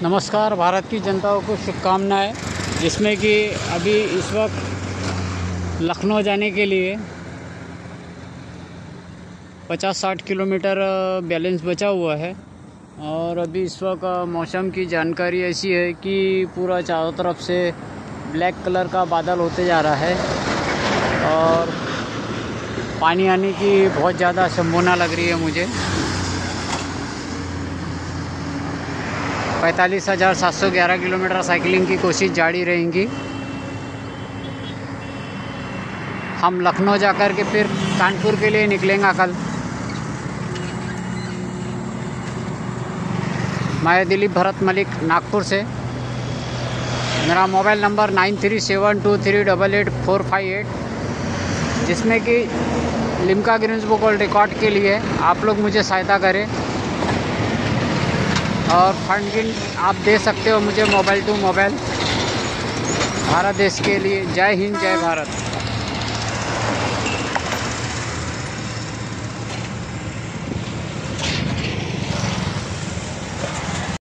नमस्कार। भारत की जनताओं को शुभकामनाएं। जिसमें कि अभी इस वक्त लखनऊ जाने के लिए 50-60 किलोमीटर बैलेंस बचा हुआ है। और अभी इस वक्त मौसम की जानकारी ऐसी है कि पूरा चारों तरफ से ब्लैक कलर का बादल होते जा रहा है और पानी आने की बहुत ज़्यादा संभावना लग रही है मुझे। 45,711 किलोमीटर साइकिलिंग की कोशिश जारी रहेंगी। हम लखनऊ जाकर के फिर कानपुर के लिए निकलेंगे कल। मैं दिलीप भरत मलिक नागपुर से। मेरा मोबाइल नंबर 9372388458, जिसमें कि Limca Guinness book world record के लिए आप लोग मुझे सहायता करें और फंडिंग आप दे सकते हो मुझे मोबाइल टू मोबाइल। भारत देश के लिए जय हिंद, जय भारत।